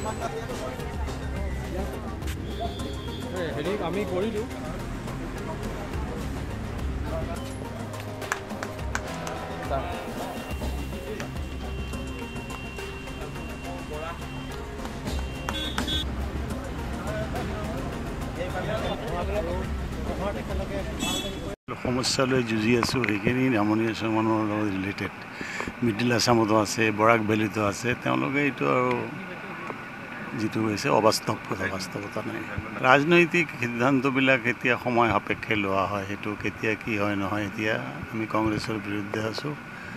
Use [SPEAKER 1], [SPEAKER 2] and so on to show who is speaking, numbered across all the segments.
[SPEAKER 1] হেৰি আমি কৰিলোঁ
[SPEAKER 2] সমস্যালৈ যুঁজি আছোঁ সেইখিনি নামনি অসমৰ লগত ৰিলেটেড মিডিল আছামতো আছে বৰাক ভেলীতো আছে তেওঁলোকে এইটো আৰু যিটো হৈছে বাস্তৱতা নাই ৰাজনৈতিক সিদ্ধান্তবিলাক এতিয়া সময় সাপেক্ষে লোৱা হয় সেইটো কেতিয়া কি হয় নহয় এতিয়া আমি কংগ্ৰেছৰ বিৰুদ্ধে আছোঁ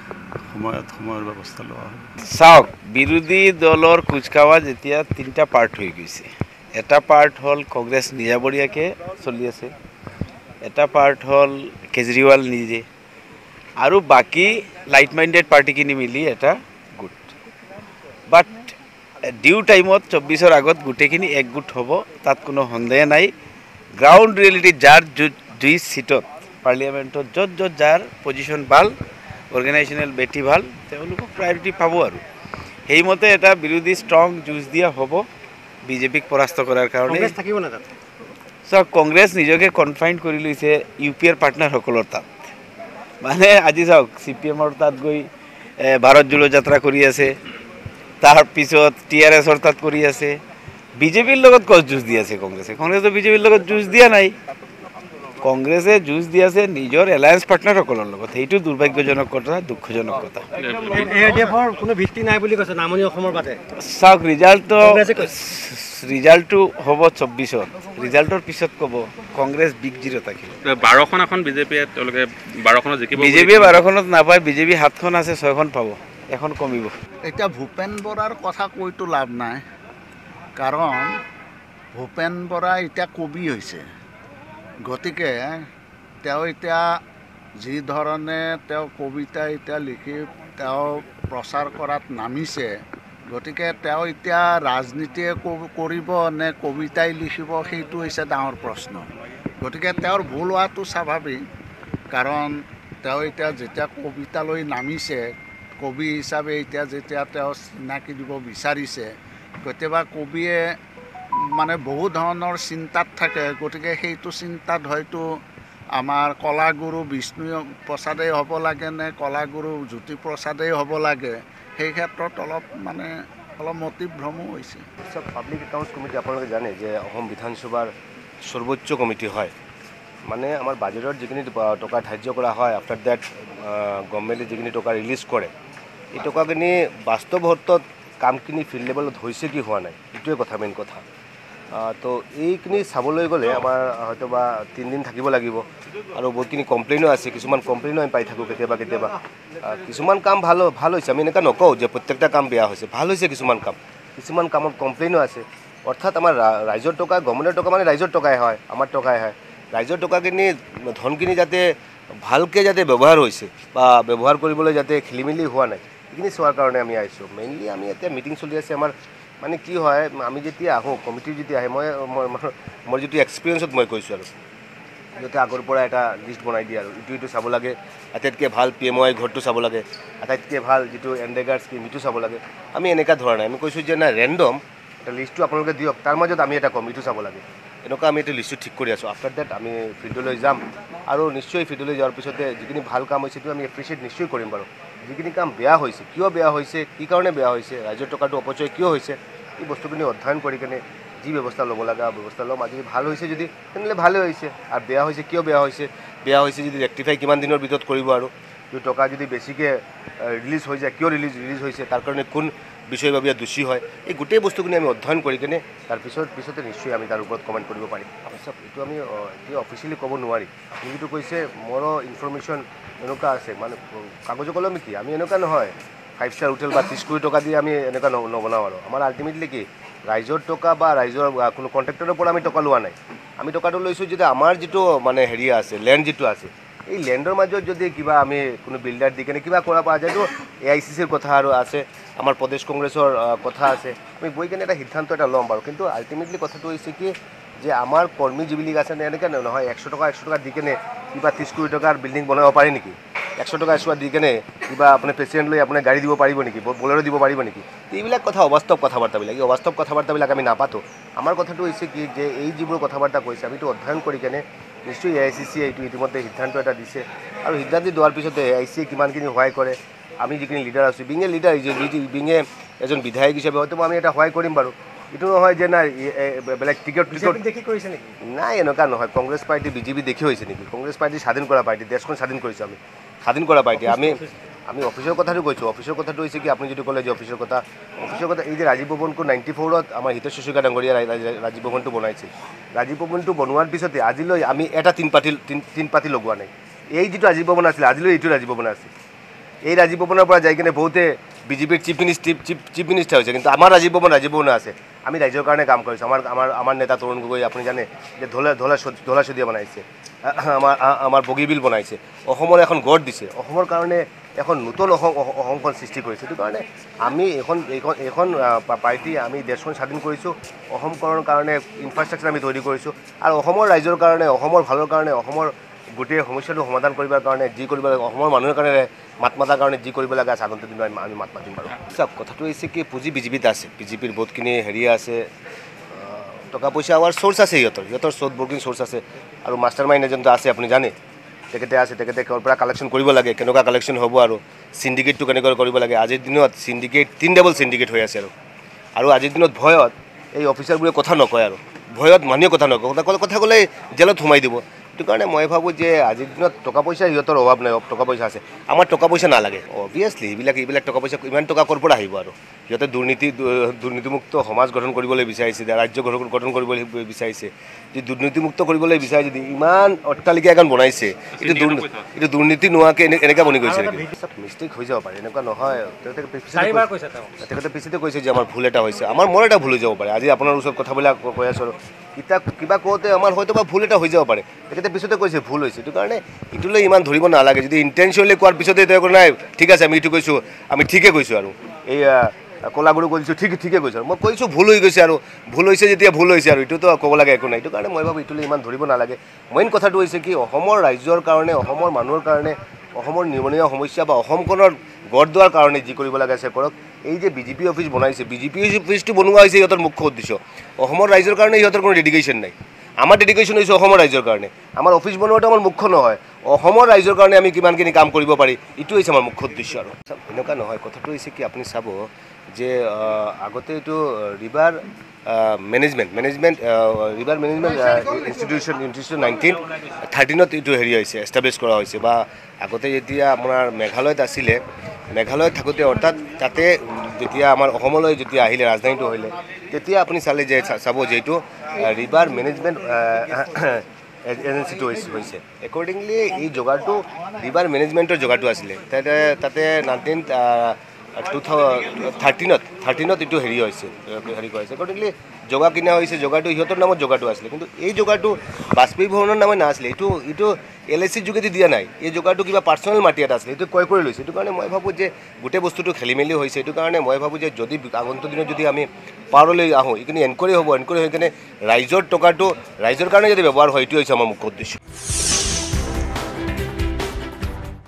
[SPEAKER 2] সময়ৰ ব্যৱস্থা লোৱা হয়
[SPEAKER 3] চাওক বিৰোধী দলৰ কুচকাৱাজ এতিয়া তিনিটা পাৰ্ট হৈ গৈছে এটা পাৰ্ট হ'ল কংগ্ৰেছ নিজাবৰীয়াকৈ চলি আছে এটা পাৰ্ট হ'ল কেজৰিৱাল নিজে আৰু বাকী লাইট মাইণ্ডেড পাৰ্টিখিনি মিলি এটা গোট বাট ডিউ টাইমত 24ৰ আগত গোটেইখিনি একগোট হ'ব তাত কোনো সন্দেহ নাই গ্ৰাউণ্ড ৰিয়েলিটি যাৰ দুই চিটত পাৰ্লিয়ামেণ্টত য'ত যাৰ পজিশ্যন ভাল অৰ্গেনাইজেশ্যনেল বেটি ভাল তেওঁলোকক প্ৰায়ৰিটি পাব আৰু সেইমতে এটা বিৰোধী ষ্ট্ৰং যুঁজ দিয়া হ'ব বিজেপিক পৰাস্ত কৰাৰ কাৰণে
[SPEAKER 1] থাকিব না তাত
[SPEAKER 3] চাওক কংগ্ৰেছ নিজকে কনফাইন কৰি লৈছে ইউ পি এৰ পাৰ্টনাৰসকলৰ তাত মানে আজি চাওক চি পি এমৰ তাত গৈ ভাৰত জোড়ো যাত্ৰা কৰি আছে তাৰপিছত TRSৰ তাত কৰি আছে বিজেপিৰ লগত ক'ত যুঁজ দি আছে কংগ্ৰেছে বিজেপিৰ লগত যুঁজ দিয়া নাই কংগ্ৰেছে যুঁজ দি আছে নিজৰ এলায়েন্স পাৰ্টনাৰসকলৰ লগত সেইটো দুৰ্ভাগ্যজনক কথা দুখজনক কথা
[SPEAKER 1] AIUDFৰ কোনো ভিত্তি নাই বুলি কৈছে নামনি অসমৰ বাদে
[SPEAKER 3] চাওক ৰিজাল্টটো হ'ব 24ত ৰিজাল্টৰ পিছত ক'ব কংগ্ৰেছ বিগ জিৰ' থাকিব
[SPEAKER 4] 12খন এখন বিজেপিয়ে তেওঁলোকে 12খনত জিকিব
[SPEAKER 3] বিজেপিয়ে 12খনত নাপায় বিজেপি 7খন আছে 6খন পাব এখন কমিব
[SPEAKER 5] এতিয়া ভূপেন বৰাৰ কথা কৈতো লাভ নাই কাৰণ ভূপেন বৰা এতিয়া কবি হৈছে গতিকে তেওঁ এতিয়া যি ধৰণে তেওঁ কবিতা এতিয়া লিখি তেওঁ প্ৰচাৰ কৰাত নামিছে গতিকে তেওঁ এতিয়া ৰাজনীতিয়ে কৰিব নে কবিতাই লিখিব সেইটো হৈছে ডাঙৰ প্ৰশ্ন গতিকে তেওঁৰ ভুল হোৱাটো স্বাভাৱিক কাৰণ তেওঁ এতিয়া যেতিয়া কবিতালৈ নামিছে কবি হিচাপে এতিয়া যেতিয়া তেওঁ চিনাকি দিব বিচাৰিছে কেতিয়াবা কবিয়ে মানে বহু ধৰণৰ চিন্তাত থাকে গতিকে সেইটো চিন্তাত হয়তো আমাৰ কলাগুৰু বিষ্ণু প্ৰসাদেই হ'ব লাগে নে কলাগুৰু জ্যোতি প্ৰসাদেই হ'ব লাগে সেই ক্ষেত্ৰত অলপ মতিভ্ৰমো হৈছে
[SPEAKER 6] পাব্লিক একাউণ্টছ কমিটি আপোনালোকে জানে যে অসম বিধানসভাৰ সৰ্বোচ্চ কমিটি হয় মানে আমাৰ বাজেটত যিখিনি টকা ধাৰ্য কৰা হয় আফটাৰ ডেট গভৰ্ণমেণ্টে যিখিনি টকা ৰিলিজ কৰে এই টকাখিনি বাস্তৱ অৰ্থত কামখিনি ফিল্ড লেভেলত হৈছে কি হোৱা নাই এইটোৱে কথা মেইন কথা তো এইখিনি চাবলৈ গ'লে আমাৰ হয়তো বা 3 দিন থাকিব লাগিব আৰু বহুতখিনি কমপ্লেইনো আছে কিছুমান কমপ্লেইনো আমি পাই থাকোঁ কেতিয়াবা কিছুমান কাম ভাল হৈছে আমি এনেকুৱা নকওঁ যে প্ৰত্যেকটা কাম বেয়া হৈছে ভাল হৈছে কিছুমান কামত কমপ্লেইনো আছে অৰ্থাৎ আমাৰ ৰাইজৰ টকা গভৰ্ণমেণ্টৰ টকা মানে ৰাইজৰ টকাই হয় আমাৰ টকাই হয় ৰাইজৰ টকাখিনি ধনখিনি যাতে ভালকৈ যাতে ব্যৱহাৰ হৈছে বা ব্যৱহাৰ কৰিবলৈ যাতে খেলিমেলি হোৱা নাই এইখিনি চোৱাৰ কাৰণে আমি আহিছোঁ মেইনলি আমি এতিয়া মিটিং চলি আছে আমাৰ মানে কি হয় আমি যেতিয়া আহোঁ কমিটি যেতিয়া আহে মোৰ যিটো এক্সপিৰিয়েঞ্চত মই কৈছোঁ আৰু যাতে আগৰ পৰা এটা লিষ্ট বনাই দিয়ে আৰু ইটো চাব লাগে আটাইতকৈ ভাল PMY ঘৰটো চাব লাগে আটাইতকৈ ভাল যিটো এনৰেগাৰ স্কিম ইটো চাব লাগে আমি এনেকুৱা ধৰণে আমি কৈছোঁ যে না ৰেণ্ডম এটা লিষ্টটো আপোনালোকে দিয়ক তাৰ মাজত আমি এটা কমিটি চাব লাগে এনেকুৱা আমি এটা লিষ্টটো ঠিক কৰি আছোঁ আফটাৰ ডেট আমি ফিল্ডলৈ যাম আৰু নিশ্চয় ফিল্ডলৈ যোৱাৰ পিছতে যিখিনি ভাল কাম হৈছে সেইটো আমি এপ্ৰিচিয়েট নিশ্চয় কৰিম বাৰু যিখিনি কাম বেয়া হৈছে কিয় বেয়া হৈছে কি কাৰণে বেয়া হৈছে ৰাজ্যৰ টকাটো অপচয় কিয় হৈছে এই বস্তুখিনি অধ্যয়ন কৰি কেনে যি ব্যৱস্থা ল'ব লগা ব্যৱস্থা ল'ম আজি ভাল হৈছে যদি তেনেহ'লে ভালেই হৈছে আৰু বেয়া হৈছে কিয় বেয়া হৈছে যদি ৰেক্টিফাই কিমান দিনৰ ভিতৰত কৰিব আৰু যদি টকা যদি বেছিকৈ ৰিলিজ হৈ যায় কিয় ৰিলিজ হৈছে তাৰ কাৰণে কোন বিষয়ববীয়া দোষী হয় এই গোটেই বস্তুখিনি আমি অধ্যয়ন কৰি কেনে তাৰ পিছতে নিশ্চয় আমি তাৰ ওপৰত কমেণ্ট কৰিব পাৰিম অৱশ্যে এইটো আমি এতিয়া অফিচিয়েলি ক'ব নোৱাৰি আপুনি যিটো কৈছে মোৰো ইনফৰ্মেশ্যন এনেকুৱা আছে মানে কাগজ কলমে কি আমি এনেকুৱা নহয় 5 ষ্টাৰ হোটেল বা 30 কোটি টকা দি আমি এনেকুৱা নবনাওঁ আৰু আমাৰ আল্টিমেটলি কি ৰাইজৰ টকা বা ৰাইজৰ কোনো কণ্ট্ৰেক্টৰৰ পৰা আমি টকা লোৱা নাই আমি টকাটো লৈছোঁ যদি আমাৰ যিটো মানে হেৰি আছে লেণ্ড যিটো আছে এই লেণ্ডৰ মাজত যদি কিবা আমি কোনো বিল্ডাৰ দি কেনে কিবা কৰা পৰা যায় তো AICCৰ কথা আৰু আছে আমাৰ প্ৰদেশ কংগ্ৰেছৰ কথা আছে আমি গৈ কেনে এটা সিদ্ধান্ত এটা ল'ম বাৰু কিন্তু আল্টিমেটলি কথাটো হৈছে কি যে আমাৰ কৰ্মী যিবিলাক আছে এনেকৈ নহয় 100 টকা দি কেনে কিবা 30 কোটি টকাৰ বিল্ডিং বনাব পাৰি নেকি 100 টকা এচুৱা দি কেনে কিবা আপুনি পেচেণ্ট লৈ আপোনাৰ গাড়ী দিব পাৰিব নেকি, বলেৰো দিব পাৰিব নেকি? এইবিলাক কথা অবাস্তৱ কথাবাৰ্তাবিলাক, এই অবাস্তৱ কথাবাৰ্তাবিলাক আমি নাপাতোঁ। আমাৰ কথাটো হৈছে কি যে এই যিবোৰ কথাবাৰ্তা কৈছে আমিতো অধ্যয়ন কৰি কেনে নিশ্চয় AICC এইটো ইতিমধ্যে সিদ্ধান্ত এটা দিছে আৰু সিদ্ধান্ত দিয়াৰ পিছতে AICC কিমানখিনি সহায় কৰে, আমি যিখিনি লিডাৰ আছোঁ, being a leader being a এজন বিধায়ক হিচাপে হয়তো আমি এটা সহায় কৰিম বাৰু। এইটো নহয় যে নাই বেলেগ টিকট
[SPEAKER 1] দেখি কৰিছে নেকি?
[SPEAKER 6] নাই, এনেকুৱা নহয়। কংগ্ৰেছ পাৰ্টি বিজেপি দেখি হৈছে নেকি? কংগ্ৰেছ পাৰ্টি স্বাধীন কৰা পাৰ্টি, দেশখন স্বাধীন কৰিছোঁ আমি, স্বাধীন কৰা পাৰ্টি। আমি অফিচৰ কথাটো কৈছোঁ। অফিচৰ কথাটো হৈছে কি আপুনি যদি ক'লে যে অফিচৰ কথা এই যে ৰাজীৱ ভৱনটো 94ত আমাৰ হিতেশ চচুকা ডাঙৰীয়া ৰাজীৱ ভৱনটো বনাইছিল। ৰাজীৱ ভৱনটো বনোৱাৰ পিছতে আজিলৈ আমি এটা তিন পাতি লগোৱা নাই। এই যিটো ৰাজীৱ ভৱন আছিলে আজিলৈ এইটো ৰাজীৱ ভৱন আছে। এই ৰাজীৱ ভৱনৰ পৰা যাই কিনে বহুতে বিজেপিৰ চিফ মিনিষ্টাৰ হৈছে, কিন্তু আমাৰ ৰাজীৱ ভৱন আছে। আমি ৰাইজৰ কাৰণে কাম কৰিছোঁ। আমাৰ নেতা তৰুণ গগৈ আপুনি জানে যে ধলা শদিয়া বনাইছে, আমাৰ বগীবিল বনাইছে, অসমৰ এখন গঢ় দিছে, অসমৰ কাৰণে এখন নতুন অসমখন সৃষ্টি কৰিছে। সেইটো কাৰণে আমি এখন পাৰ্টি আমি দেশখন স্বাধীন কৰিছোঁ, অসমখনৰ কাৰণে ইনফ্ৰাষ্ট্ৰাকচাৰ আমি তৈরি কৰিছোঁ আৰু অসমৰ ৰাইজৰ কাৰণে, অসমৰ ভালৰ কাৰণে, অসমৰ গোটেই সমস্যাটো সমাধান কৰিবৰ কাৰণে যি কৰিব লাগে, অসমৰ মানুহৰ কাৰণে মাত মাতাৰ কাৰণে যি কৰিব লাগে আছে আগন্তুক দিনত আমি মাত মাতিম বাৰু। চাওক, কথাটো হৈছে কি পুঁজি বিজেপিত আছে, বিজেপিৰ বহুতখিনি হেৰি আছে, টকা পইচা হোৱাৰ চ'ৰ্চ আছে, সিহঁতৰ চ'ত বৰ্কিং চ'ৰ্চ আছে আৰু মাষ্টাৰ মাইণ্ড এজনটো আছে আপুনি জানে, তেখেতে ক'ৰ পৰা কালেকশ্যন কৰিব লাগে, কেনেকুৱা কালেকশ্যন হ'ব আৰু চিণ্ডিকেটটো কেনেকৈ কৰিব লাগে। আজিৰ দিনত চিণ্ডিকেট 3 ডাবল চিণ্ডিকেট হৈ আছে আৰু আজিৰ দিনত ভয়ত এই অফিচাৰবোৰে কথা নকয় আৰু ভয়ত মানুহে কথা নকয়, কথা ক'লে জেলত সোমাই দিব। সেইটো কাৰণে মই ভাবোঁ যে আজিৰ দিনত টকা পইচা সিহঁতৰ অভাৱ নাই, টকা পইচা আছে। আমাৰ টকা পইচা নালাগে অভিয়াছলি, এইবিলাক টকা পইচা ইমান টকা ক'ৰ পৰা আহিব আৰু সিহঁতে দুৰ্নীতিমুক্ত সমাজ গঠন কৰিবলৈ বিচাৰিছে, ৰাজ্য গঠন কৰিবলৈ বিচাৰিছে। যদি দুৰ্নীতিমুক্ত কৰিবলৈ বিচাৰে, যদি ইমান অট্টালিকা এখন বনাইছে, এইটো দুৰ্নীতি নোহোৱাকৈ এনেকৈ বনি গৈছে নেকি? মিষ্টেক হৈ যাব পাৰে, এনেকুৱা নহয়। তেখেতে পিছতে কৈছে যে আমাৰ ভুল এটা হৈছে, মোৰ এটা ভুল হৈ যাব পাৰে। আজি আপোনাৰ ওচৰত কথাবিলাক কৈ আছোঁ আৰু কিবা কওঁতে আমাৰ হয়তো বা ভুল এটা হৈ যাব পাৰে, তেখেতে পিছতে কৈছে ভুল হৈছে। সেইটো কাৰণে ইটোলৈ ইমান ধৰিব নালাগে। যদি ইণ্টেনশ্যনলি কোৱাৰ পিছতে তেওঁ নাই ঠিক আছে আমি এইটো কৈছোঁ, আমি ঠিকে কৈছোঁ আৰু এই কলাগুৰু কৈছোঁ ঠিকে কৈছোঁ আৰু মই কৈছোঁ ভুল হৈ গৈছে আৰু ভুল হৈছে যেতিয়া ভুল হৈছে আৰু এইটোতো ক'ব লাগে একো নাই। সেইটো কাৰণে মই ভাবোঁ ইটোলৈ ইমান ধৰিব নালাগে। মেইন কথাটো হৈছে কি অসমৰ ৰাইজৰ কাৰণে, অসমৰ মানুহৰ কাৰণে, অসমৰ নিবনুৱা সমস্যা বা অসমখনৰ গঢ় দিয়াৰ কাৰণে যি কৰিব লাগে আছে কৰক। এই যে বিজেপি অফিচ বনাইছে, বিজেপি অফিচটো বনোৱা হৈছে সিহঁতৰ মুখ্য উদ্দেশ্য। অসমৰ ৰাইজৰ কাৰণে সিহঁতৰ কোনো ডেডিকেশ্যন নাই। আমাৰ ডেডিকেশ্যন হৈছে অসমৰ ৰাইজৰ কাৰণে। আমাৰ অফিচ বনোৱাটো আমাৰ মুখ্য নহয়, অসমৰ ৰাইজৰ কাৰণে আমি কিমানখিনি কাম কৰিব পাৰি এইটো হৈছে আমাৰ মুখ্য উদ্দেশ্য। আৰু এনেকুৱা নহয়, কথাটো হৈছে কি আপুনি চাব যে আগতে এইটো ৰিভাৰ মেনেজমেণ্ট ইনষ্টিটিউশ্যন 1913ত এইটো হেৰি হৈছে, এষ্টাব্লিছ কৰা হৈছে। বা আগতে যেতিয়া আপোনাৰ মেঘালয়ত আছিলে, মেঘালয়ত থাকোঁতে অৰ্থাৎ তাতে যেতিয়া আমাৰ অসমলৈ যেতিয়া আহিলে, ৰাজধানীটো আহিলে, তেতিয়া আপুনি চালে যে চাব যে এইটো ৰিভাৰ মেনেজমেণ্ট এজেঞ্চিটো হৈছে। একৰ্ডিংলি এই জোগাৰটো ৰিভাৰ মেনেজমেণ্টৰ জোগাৰটো আছিলে। তাতে 1913ত এইটো হেৰি হৈছে, কৰা হৈছে। একৰ্ডিংলি জগা কিনা হৈছে, জগাৰটো সিহঁতৰ নামত জগাৰটো আছিলে, কিন্তু এই জগাৰটো বাষ্পীভৱনৰ নামত নাছিলে, এইটো LICৰ যোগেদি দিয়া নাই। এই জগাৰটো কিবা পাৰ্চনেল মাটি এটা আছিলে, এইটো ক্ৰয় কৰি লৈছে। সেইটো কাৰণে মই ভাবোঁ যে গোটেই বস্তুটো খেলি মেলি হৈছে। সেইটো কাৰণে মই ভাবোঁ যে যদি আগন্তুক দিনত যদি আমি পাৱাৰলৈ আহোঁ, এইখিনি এনকুৱাৰী হ'ব, এনকুৱাৰী হৈ কিনে ৰাইজৰ টকাটো ৰাইজৰ কাৰণে যদি ব্যৱহাৰ হয়, এইটো হৈছে আমাৰ মুখ্য উদ্দেশ্য।